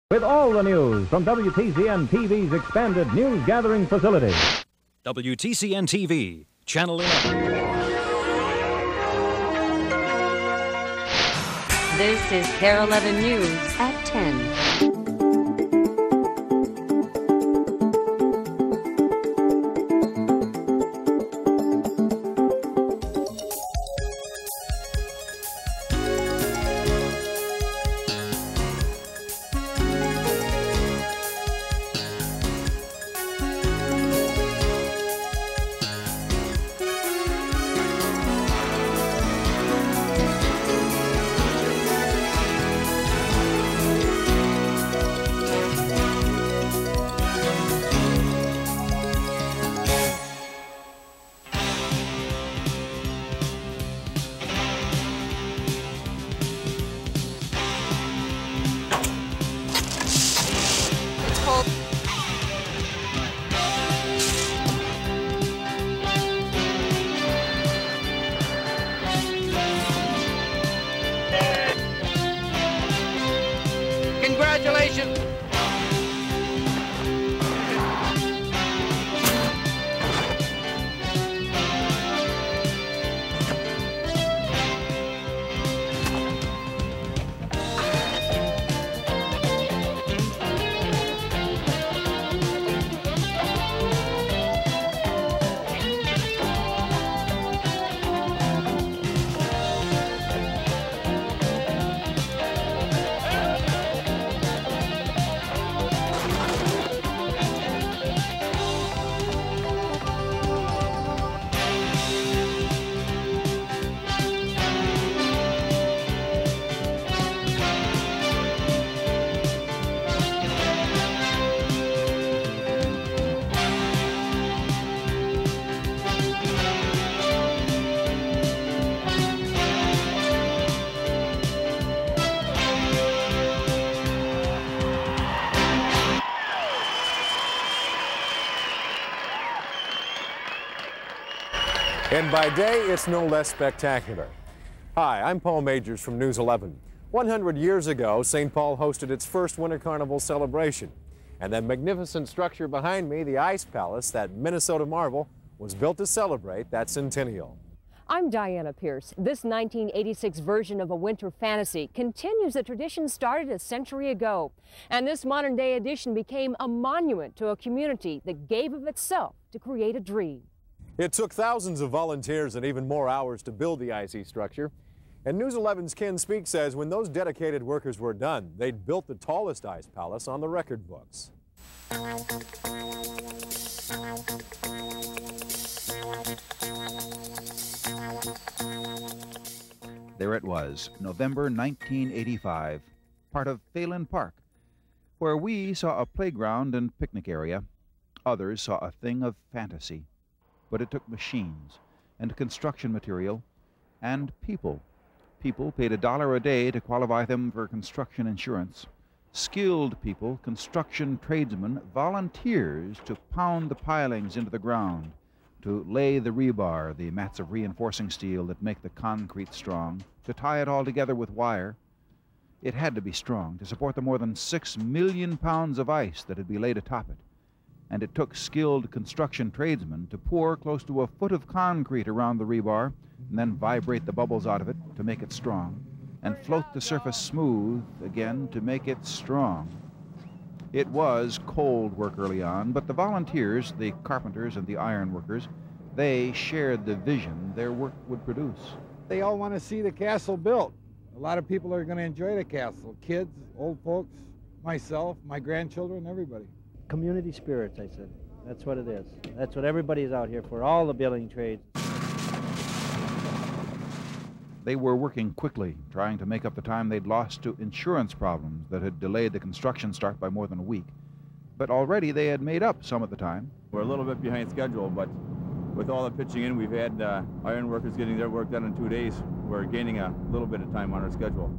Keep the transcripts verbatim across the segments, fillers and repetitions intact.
With all the news from W T C N T V's expanded news gathering facility. W T C N T V, Channel eleven. This is KARE eleven News at ten. Congratulations! And by day, it's no less spectacular. Hi, I'm Paul Majors from News eleven. one hundred years ago, Saint Paul hosted its first Winter Carnival celebration. And that magnificent structure behind me, the Ice Palace, that Minnesota marvel, was built to celebrate that centennial. I'm Diana Pierce. This nineteen eighty-six version of a winter fantasy continues the tradition started a century ago. And this modern day edition became a monument to a community that gave of itself to create a dream. It took thousands of volunteers and even more hours to build the icy structure. And News eleven's Ken Speak says when those dedicated workers were done, they'd built the tallest ice palace on the record books. There it was, November nineteen eighty-five, part of Phalen Park, where we saw a playground and picnic area. Others saw a thing of fantasy. But it took machines and construction material and people. People paid a dollar a day to qualify them for construction insurance. Skilled people, construction tradesmen, volunteers to pound the pilings into the ground, to lay the rebar, the mats of reinforcing steel that make the concrete strong, to tie it all together with wire. It had to be strong to support the more than six million pounds of ice that had been laid atop it. And it took skilled construction tradesmen to pour close to a foot of concrete around the rebar and then vibrate the bubbles out of it to make it strong and float the surface smooth again to make it strong. It was cold work early on, but the volunteers, the carpenters and the iron workers, they shared the vision their work would produce. They all want to see the castle built. A lot of people are going to enjoy the castle. Kids, old folks, myself, my grandchildren, everybody. Community spirits, I said. That's what it is. That's what everybody's out here for, all the building trades. They were working quickly, trying to make up the time they'd lost to insurance problems that had delayed the construction start by more than a week. But already they had made up some of the time. We're a little bit behind schedule, but with all the pitching in, we've had uh, iron workers getting their work done in two days. We're gaining a little bit of time on our schedule.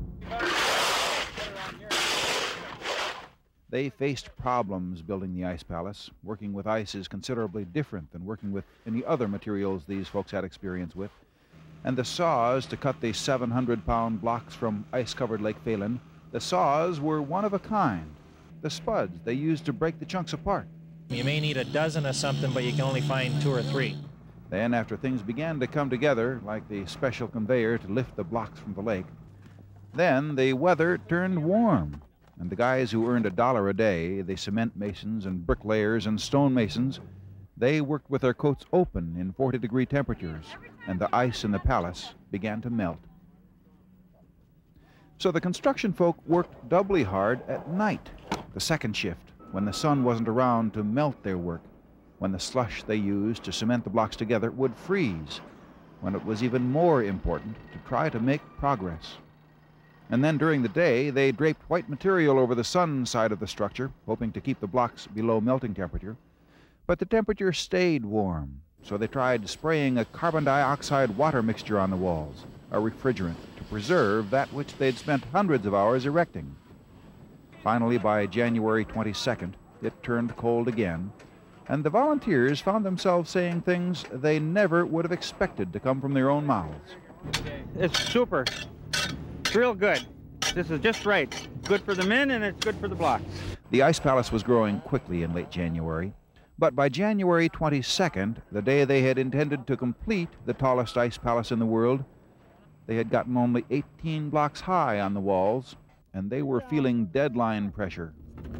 They faced problems building the ice palace. Working with ice is considerably different than working with any other materials these folks had experience with. And the saws to cut the seven hundred pound blocks from ice-covered Lake Phalen, the saws were one of a kind. the spuds they used to break the chunks apart. You may need a dozen of something, but you can only find two or three. Then, after things began to come together, like the special conveyor to lift the blocks from the lake, then the weather turned warm, and the guys who earned a dollar a day, the cement masons and bricklayers and stone masons, they worked with their coats open in forty degree temperatures, and the ice in the palace began to melt. So the construction folk worked doubly hard at night, the second shift, when the sun wasn't around to melt their work, when the slush they used to cement the blocks together would freeze, when it was even more important to try to make progress. And then during the day, they draped white material over the sun side of the structure, hoping to keep the blocks below melting temperature. But the temperature stayed warm, so they tried spraying a carbon dioxide water mixture on the walls, a refrigerant, to preserve that which they'd spent hundreds of hours erecting. Finally, by January twenty-second, it turned cold again, and the volunteers found themselves saying things they never would have expected to come from their own mouths. It's super. It's real good. This is just right. Good for the men and it's good for the blocks. The Ice Palace was growing quickly in late January, but by January twenty-second, the day they had intended to complete the tallest ice palace in the world, they had gotten only eighteen blocks high on the walls, and they were feeling deadline pressure.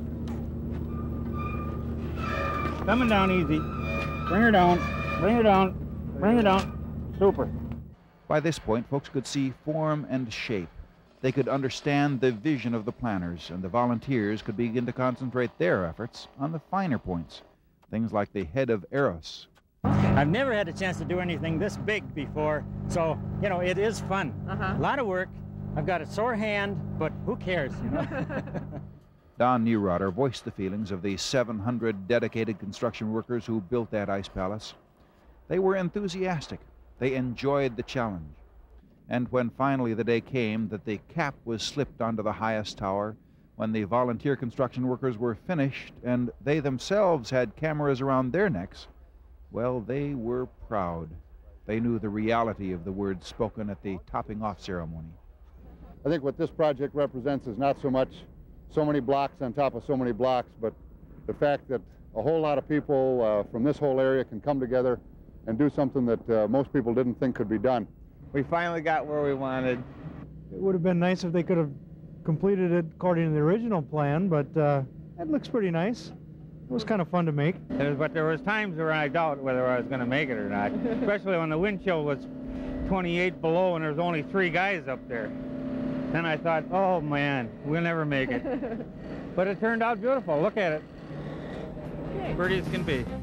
Coming down easy. Bring her down. Bring her down. Bring her down. Super. By this point, folks could see form and shape. They could understand the vision of the planners, and the volunteers could begin to concentrate their efforts on the finer points, things like the head of Eros. I've never had a chance to do anything this big before, so, you know, it is fun. Uh-huh. A lot of work. I've got a sore hand, but who cares, you know? Don Neurotter voiced the feelings of the seven hundred dedicated construction workers who built that ice palace. They were enthusiastic. They enjoyed the challenge. And when finally the day came that the cap was slipped onto the highest tower, when the volunteer construction workers were finished and they themselves had cameras around their necks, well, they were proud. They knew the reality of the words spoken at the topping off ceremony. I think what this project represents is not so much so many blocks on top of so many blocks, but the fact that a whole lot of people uh, from this whole area can come together and do something that uh, most people didn't think could be done. We finally got where we wanted. It would have been nice if they could have completed it according to the original plan, but uh, it looks pretty nice. It was kind of fun to make. But there was times where I doubt whether I was going to make it or not, especially when the wind chill was twenty-eight below and there was only three guys up there. Then I thought, oh man, we'll never make it. But it turned out beautiful. Look at it. Pretty as can be.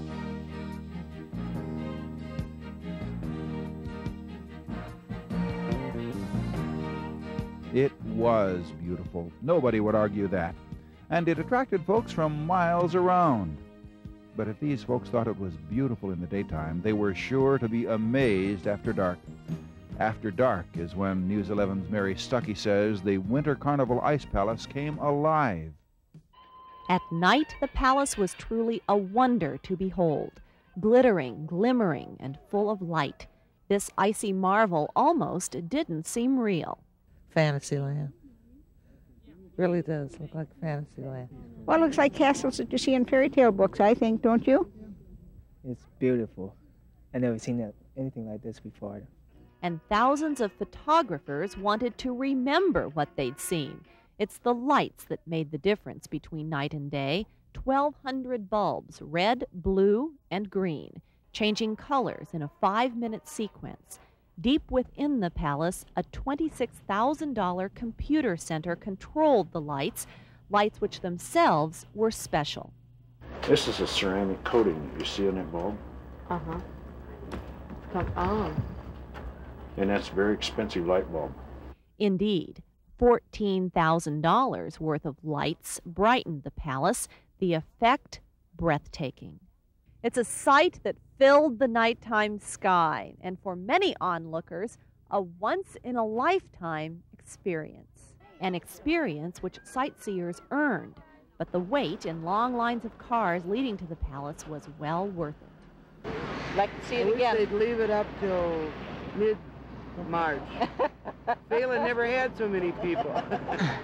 It was beautiful. Nobody would argue that. And it attracted folks from miles around. But if these folks thought it was beautiful in the daytime, they were sure to be amazed after dark. After dark is when News eleven's Mary Stuckey says the Winter Carnival Ice Palace came alive. At night, the palace was truly a wonder to behold, glittering, glimmering, and full of light. This icy marvel almost didn't seem real. Fantasyland. Really does look like Fantasyland. Well, it looks like castles that you see in fairy tale books, I think, don't you? It's beautiful. I've never seen that, anything like this before. And thousands of photographers wanted to remember what they'd seen. It's the lights that made the difference between night and day. twelve hundred bulbs, red, blue, and green, changing colors in a five-minute sequence. Deep within the palace, a twenty-six thousand dollar computer center controlled the lights, lights which themselves were special. This is a ceramic coating that you see on that bulb. Uh-huh. Come on. And that's a very expensive light bulb. Indeed, fourteen thousand dollars worth of lights brightened the palace, the effect breathtaking. It's a sight that filled the nighttime sky, and for many onlookers, a once-in-a-lifetime experience. An experience which sightseers earned, but the wait in long lines of cars leading to the palace was well worth it. Like to see it I again. wish they'd leave it up till mid-March. Phelan never had so many people.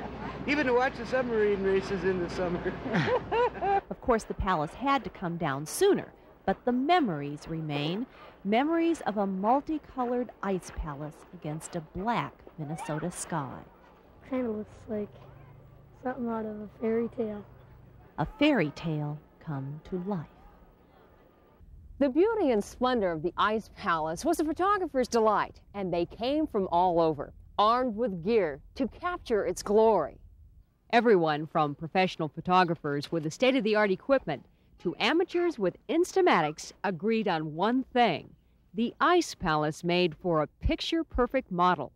even to watch the submarine races in the summer. Of course, the palace had to come down sooner, but the memories remain. Memories of a multicolored ice palace against a black Minnesota sky. Kind of looks like something out of a fairy tale. A fairy tale come to life. The beauty and splendor of the Ice Palace was a photographer's delight, and they came from all over, armed with gear to capture its glory. Everyone from professional photographers with the state-of-the-art equipment to amateurs with Instamatics agreed on one thing: the Ice Palace made for a picture-perfect model.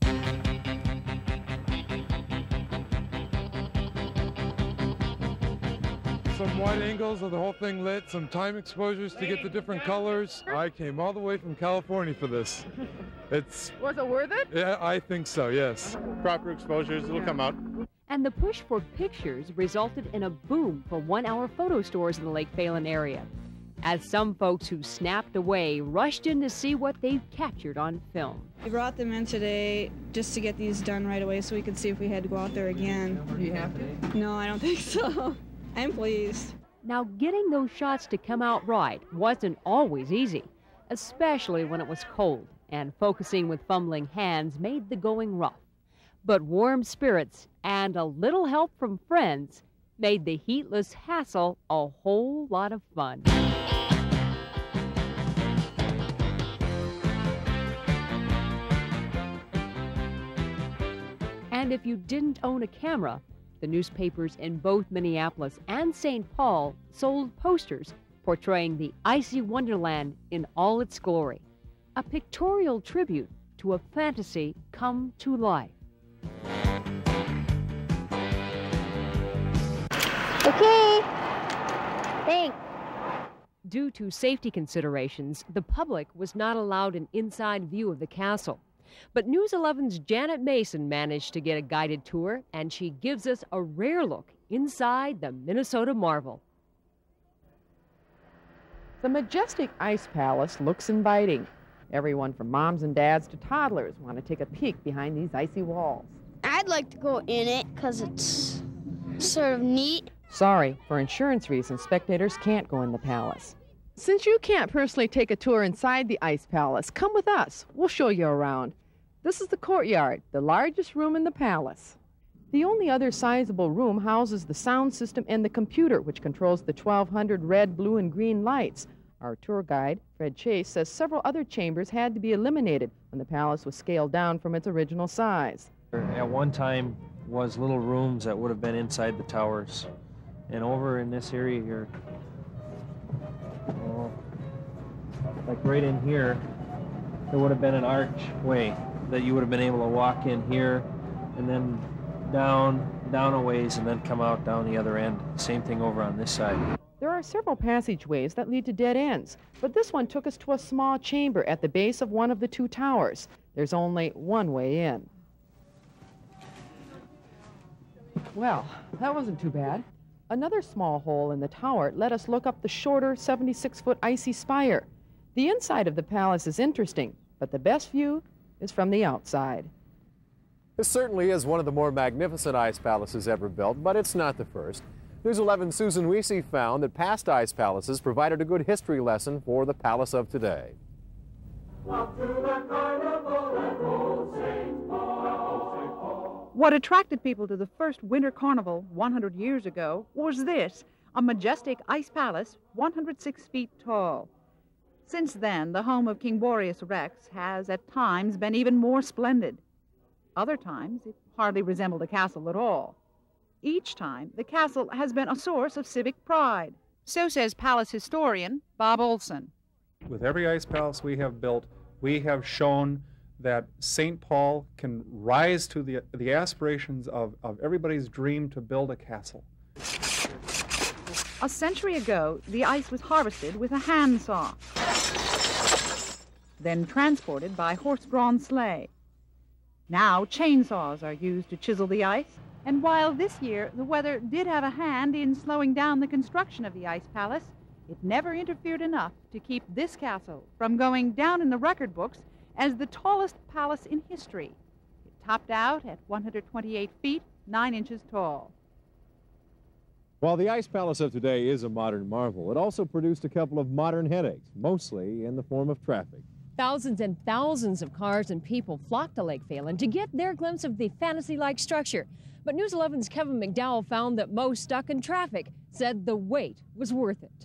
Some wide angles of the whole thing lit, some time exposures to get the different colors. I came all the way from California for this. It's Was it worth it? Yeah, I think so, yes. Proper exposures, it'll come out. And the push for pictures resulted in a boom for one-hour photo stores in the Lake Phalen area, as some folks who snapped away rushed in to see what they'd captured on film. We brought them in today just to get these done right away so we could see if we had to go out there again. Do you have to? No, I don't think so. I'm pleased. Now, getting those shots to come out right wasn't always easy, especially when it was cold, and focusing with fumbling hands made the going rough. But warm spirits and a little help from friends made the heatless hassle a whole lot of fun. And if you didn't own a camera, the newspapers in both Minneapolis and Saint Paul sold posters portraying the icy wonderland in all its glory, a pictorial tribute to a fantasy come to life. Okay. Thanks. Due to safety considerations, the public was not allowed an inside view of the castle. But News eleven's Janet Mason managed to get a guided tour, and she gives us a rare look inside the Minnesota Marvel. The majestic Ice Palace looks inviting. Everyone from moms and dads to toddlers want to take a peek behind these icy walls. I'd like to go in it because it's sort of neat. Sorry, for insurance reasons, spectators can't go in the palace. Since you can't personally take a tour inside the Ice Palace, come with us. We'll show you around. This is the courtyard, the largest room in the palace. The only other sizable room houses the sound system and the computer, which controls the twelve hundred red, blue, and green lights. Our tour guide, Fred Chase, says several other chambers had to be eliminated when the palace was scaled down from its original size. At one time was little rooms that would have been inside the towers. And over in this area here, oh, like right in here, there would have been an archway that you would have been able to walk in here and then down, down a ways and then come out down the other end. Same thing over on this side. There are several passageways that lead to dead ends, but this one took us to a small chamber at the base of one of the two towers. There's only one way in. Well, that wasn't too bad. Another small hole in the tower let us look up the shorter seventy-six foot icy spire. The inside of the palace is interesting, but the best view is from the outside. This certainly is one of the more magnificent ice palaces ever built, but it's not the first. News eleven's Susan Wiese found that past ice palaces provided a good history lesson for the palace of today. What attracted people to the first Winter Carnival one hundred years ago was this, a majestic ice palace one hundred six feet tall. Since then, the home of King Boreas Rex has at times been even more splendid. Other times, it hardly resembled a castle at all. Each time, the castle has been a source of civic pride. So says palace historian Bob Olson. With every ice palace we have built, we have shown that Saint Paul can rise to the, the aspirations of, of everybody's dream to build a castle. A century ago, the ice was harvested with a handsaw, then transported by horse-drawn sleigh. Now, chainsaws are used to chisel the ice. And while this year the weather did have a hand in slowing down the construction of the Ice Palace, it never interfered enough to keep this castle from going down in the record books as the tallest palace in history. It topped out at one hundred twenty-eight feet, nine inches tall. While the Ice Palace of today is a modern marvel, it also produced a couple of modern headaches, mostly in the form of traffic. Thousands and thousands of cars and people flocked to Lake Phalen to get their glimpse of the fantasy-like structure. But News eleven's Kevin McDowell found that most stuck in traffic said the wait was worth it.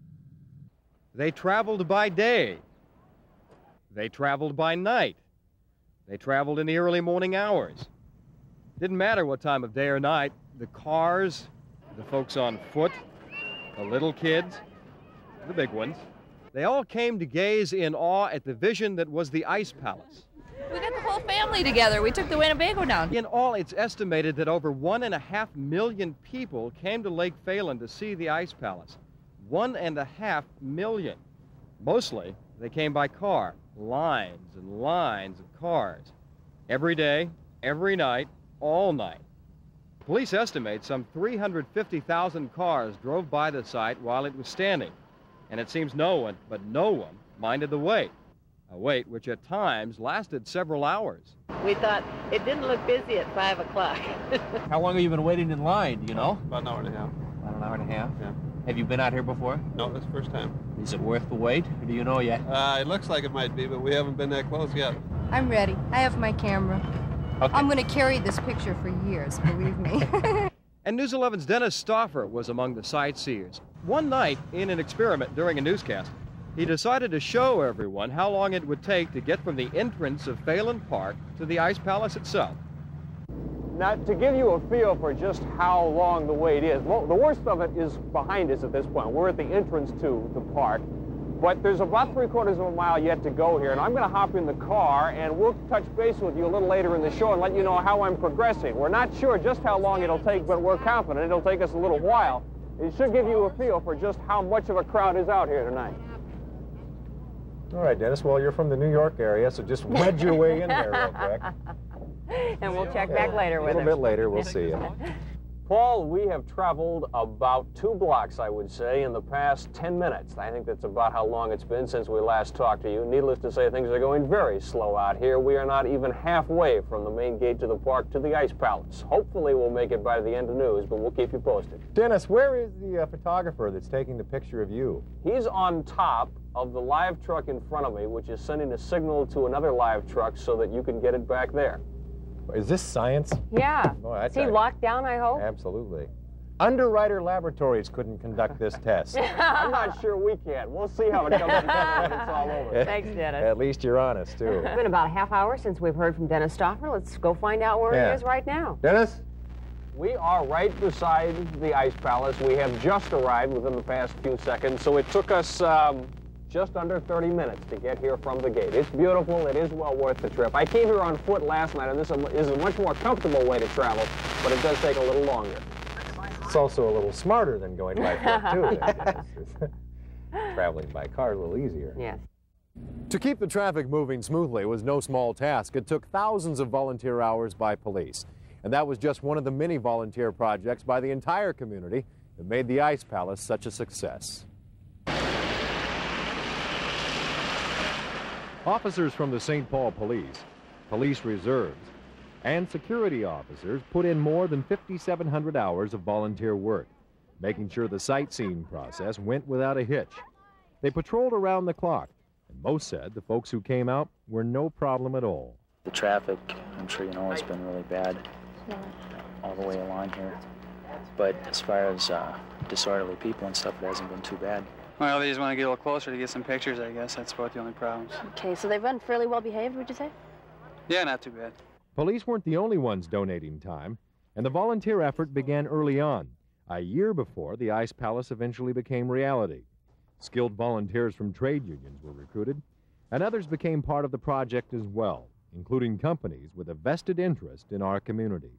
They traveled by day. They traveled by night. They traveled in the early morning hours. Didn't matter what time of day or night, the cars, the folks on foot, the little kids, the big ones, they all came to gaze in awe at the vision that was the Ice Palace. We got the whole family together. We took the Winnebago down. In all, it's estimated that over one and a half million people came to Lake Phalen to see the Ice Palace. One and a half million. Mostly, they came by car. Lines and lines of cars. Every day, every night, all night. Police estimate some three hundred fifty thousand cars drove by the site while it was standing. And it seems no one, but no one, minded the wait. A wait which at times lasted several hours. We thought it didn't look busy at five o'clock. How long have you been waiting in line, do you know? About an hour and a half. About an hour and a half? Yeah. Have you been out here before? No, this is the first time. Is it worth the wait, or do you know yet? Uh, it looks like it might be, but we haven't been that close yet. I'm ready. I have my camera. Okay. I'm going to carry this picture for years, believe me. And News eleven's Dennis Stauffer was among the sightseers. One night, in an experiment during a newscast, he decided to show everyone how long it would take to get from the entrance of Phalen Park to the Ice Palace itself. Now, to give you a feel for just how long the wait is, well, the worst of it is behind us at this point. We're at the entrance to the park, but there's about three quarters of a mile yet to go here, and I'm going to hop in the car, and we'll touch base with you a little later in the show and let you know how I'm progressing. We're not sure just how long it'll take, but we're confident it'll take us a little while. It should give you a feel for just how much of a crowd is out here tonight. All right, Dennis, well, you're from the New York area, so just wedge your way in there real quick. And we'll check back later with A him. little bit later, we'll see you. Paul, we have traveled about two blocks, I would say, in the past ten minutes. I think that's about how long it's been since we last talked to you. Needless to say, things are going very slow out here. We are not even halfway from the main gate to the park to the Ice Palace. Hopefully we'll make it by the end of news, but we'll keep you posted. Dennis, where is the uh, photographer that's taking the picture of you? He's on top of the live truck in front of me, which is sending a signal to another live truck so that you can get it back there. Is this science? Yeah. Oh, that's Is he a- locked down, I hope? Absolutely. Underwriter Laboratories couldn't conduct this test. I'm not sure we can. We'll see how it comes together when it's all over. Thanks, Dennis. At least you're honest, too. It's been about a half hour since we've heard from Dennis Stauffer. Let's go find out where Yeah. he is right now. Dennis? We are right beside the Ice Palace. We have just arrived within the past few seconds, so it took us um, just under thirty minutes to get here from the gate. It's beautiful. It is well worth the trip. I came here on foot last night, and this is a much more comfortable way to travel, but it does take a little longer. It's also a little smarter than going by foot, too. Traveling by car is a little easier. Yes. To keep the traffic moving smoothly was no small task. It took thousands of volunteer hours by police. And that was just one of the many volunteer projects by the entire community that made the Ice Palace such a success. Officers from the Saint Paul Police, Police Reserves, and security officers put in more than fifty-seven hundred hours of volunteer work, making sure the sightseeing process went without a hitch. They patrolled around the clock, and most said the folks who came out were no problem at all. The traffic, I'm sure you know, has been really bad all the way along here. But as far as uh, disorderly people and stuff, it hasn't been too bad. Well, they just want to get a little closer to get some pictures, I guess. That's about the only problems. Okay, so they've been fairly well behaved, would you say? Yeah, not too bad. Police weren't the only ones donating time, and the volunteer effort began early on, a year before the Ice Palace eventually became reality. Skilled volunteers from trade unions were recruited, and others became part of the project as well, including companies with a vested interest in our community.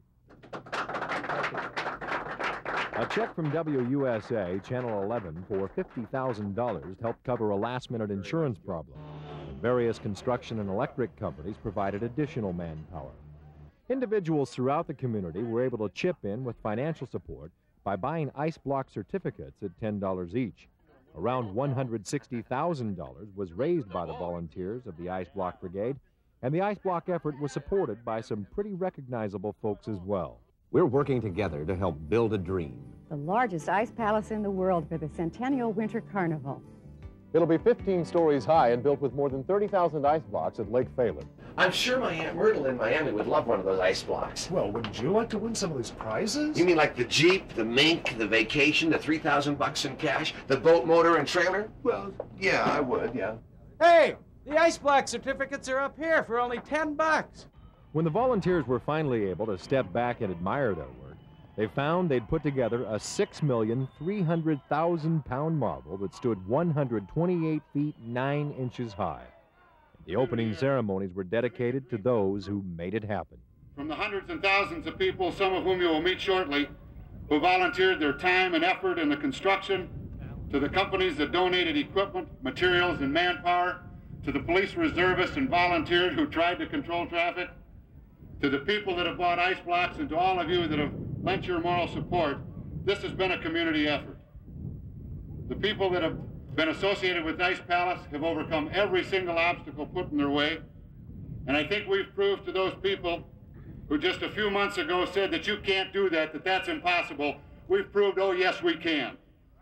A check from W U S A Channel eleven for fifty thousand dollars helped cover a last-minute insurance problem, and various construction and electric companies provided additional manpower. Individuals throughout the community were able to chip in with financial support by buying ice block certificates at ten dollars each. Around one hundred sixty thousand dollars was raised by the volunteers of the Ice Block Brigade, and the Ice Block effort was supported by some pretty recognizable folks as well. We're working together to help build a dream. The largest ice palace in the world for the Centennial Winter Carnival. It'll be fifteen stories high and built with more than thirty thousand ice blocks at Lake Phelan. I'm sure my Aunt Myrtle in Miami would love one of those ice blocks. Well, wouldn't you like to win some of these prizes? You mean like the Jeep, the mink, the vacation, the three thousand bucks in cash, the boat motor and trailer? Well, yeah, I would, yeah. Hey, the ice block certificates are up here for only ten bucks. When the volunteers were finally able to step back and admire their work, they found they'd put together a six million three hundred thousand pound marvel that stood one hundred twenty-eight feet nine inches high. The opening ceremonies were dedicated to those who made it happen. From the hundreds and thousands of people, some of whom you will meet shortly, who volunteered their time and effort in the construction, to the companies that donated equipment, materials, and manpower, to the police reservists and volunteers who tried to control traffic, to the people that have bought ice blocks, and to all of you that have lent your moral support, this has been a community effort. The people that have been associated with Ice Palace have overcome every single obstacle put in their way, and I think we've proved to those people who just a few months ago said that you can't do that, that that's impossible, we've proved, oh yes, we can.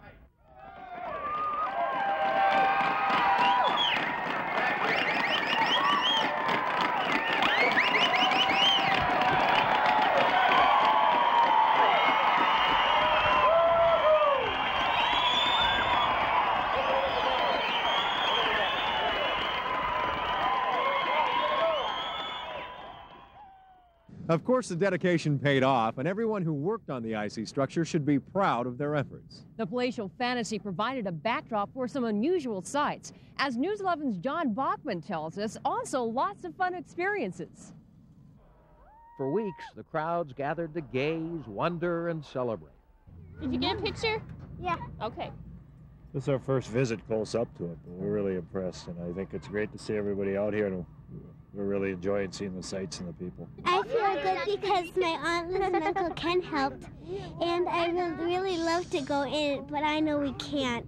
Of course, the dedication paid off, and everyone who worked on the icy structure should be proud of their efforts. The palatial fantasy provided a backdrop for some unusual sights. As News eleven's John Bachman tells us, also lots of fun experiences. For weeks, the crowds gathered to gaze, wonder, and celebrate. Did you get a picture? Yeah. Okay. This is our first visit close up to it, but we're really impressed, and I think it's great to see everybody out here, and we're really enjoying seeing the sights and the people. I feel good because my Aunt Liz and Uncle Ken helped, and I would really love to go in, but I know we can't.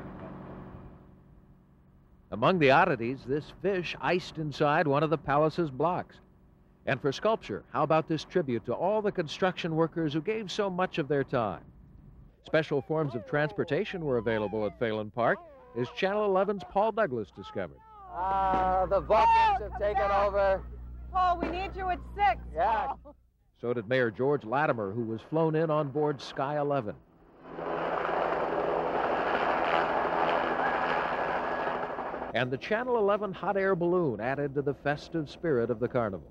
Among the oddities, this fish iced inside one of the palace's blocks. And for sculpture, how about this tribute to all the construction workers who gave so much of their time? Special forms of transportation were available at Phelan Park, as Channel eleven's Paul Douglas discovered. Ah, uh, the Vulcans have taken over. Paul, we need you at six. Yeah. So did Mayor George Latimer, who was flown in on board Sky eleven. And the Channel eleven hot air balloon added to the festive spirit of the carnival.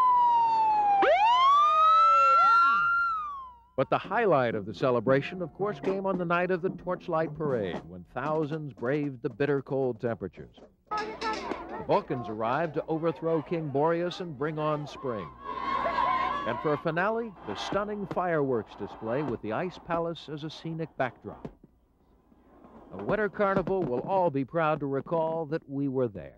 But the highlight of the celebration, of course, came on the night of the Torchlight Parade, when thousands braved the bitter cold temperatures. The Vulcans arrived to overthrow King Boreas and bring on spring. And for a finale, the stunning fireworks display with the Ice Palace as a scenic backdrop. A winter carnival we'll all be proud to recall that we were there.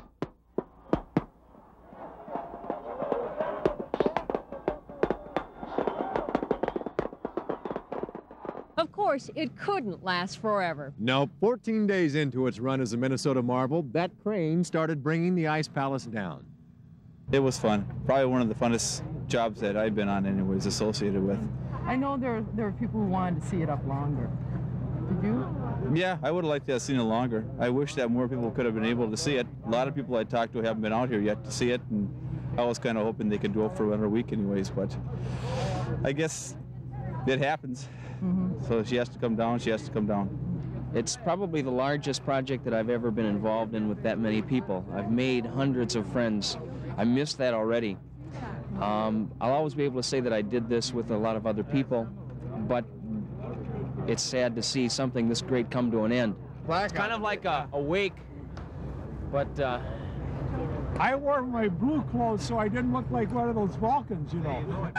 Of course, it couldn't last forever. No, fourteen days into its run as a Minnesota Marvel, that crane started bringing the Ice Palace down. It was fun. Probably one of the funnest jobs that I've been on anyways, associated with. I know there, there are people who wanted to see it up longer. Did you? Yeah, I would have liked to have seen it longer. I wish that more people could have been able to see it. A lot of people I talked to haven't been out here yet to see it, and I was kind of hoping they could do it for another week anyways, but I guess it happens. Mm-hmm. So she has to come down, she has to come down. It's probably the largest project that I've ever been involved in with that many people. I've made hundreds of friends. I miss that already. Um, I'll always be able to say that I did this with a lot of other people, but it's sad to see something this great come to an end. It's kind of like a, a wake, but uh... I wore my blue clothes so I didn't look like one of those Vulcans, you know.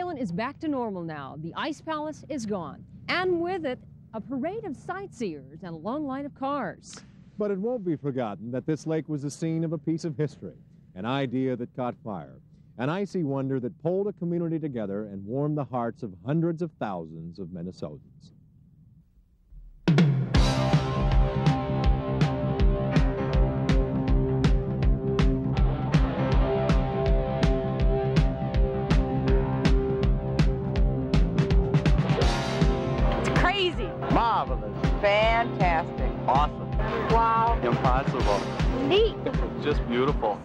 Phalen is back to normal now. The Ice Palace is gone. And with it, a parade of sightseers and a long line of cars. But it won't be forgotten that this lake was the scene of a piece of history, an idea that caught fire, an icy wonder that pulled a community together and warmed the hearts of hundreds of thousands of Minnesotans. Crazy. Marvelous. Fantastic. Awesome. Wow. Impossible. Neat. Just beautiful.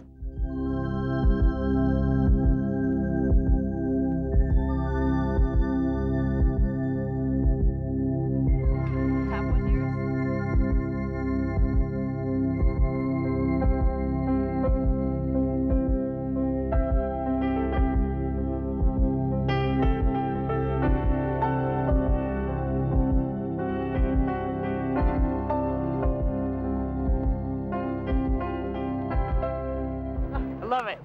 Love it.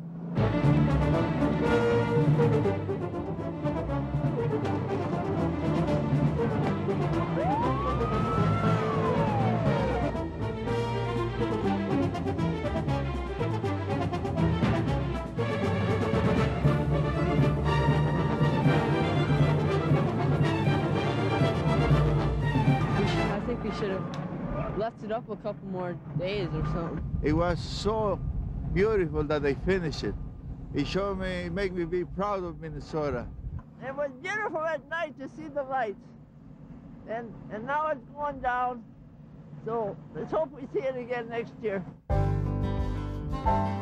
I think we should have left it up a couple more days or something. It was so beautiful that they finished it. It showed me, it made me be proud of Minnesota. It was beautiful at night to see the lights. And, and now it's going down. So let's hope we see it again next year.